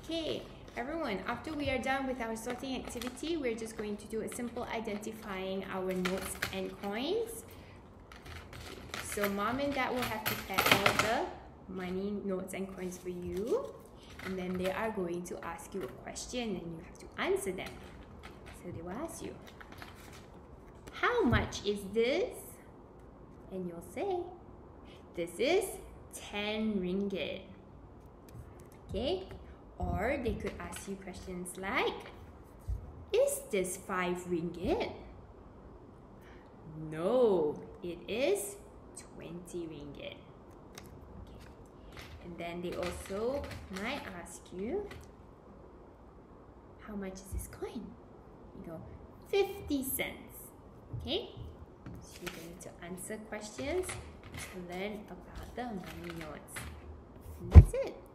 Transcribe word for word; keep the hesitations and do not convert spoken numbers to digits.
Okay, everyone, after we are done with our sorting activity, we're just going to do a simple identifying our notes and coins. So mom and dad will have to pack all the money, notes and coins for you. And then they are going to ask you a question and you have to answer them. So they will ask you, how much is this? And you'll say, this is ten ringgit. Okay? Or they could ask you questions like, is this five ringgit? No, it is twenty ringgit. Okay. And then they also might ask you, how much is this coin? You go, fifty cents. Okay? So you're going to answer questions to learn about the money notes. And that's it.